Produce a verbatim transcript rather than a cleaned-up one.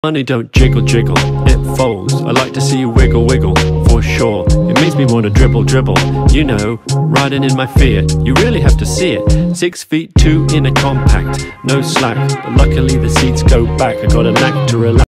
Money don't jiggle jiggle, it folds. I like to see you wiggle wiggle, for sure. It makes me want to dribble dribble, you know, riding in my Fiat. You really have to see it. Six feet two in a compact, no slack, but luckily the seats go back. I got a knack to relax.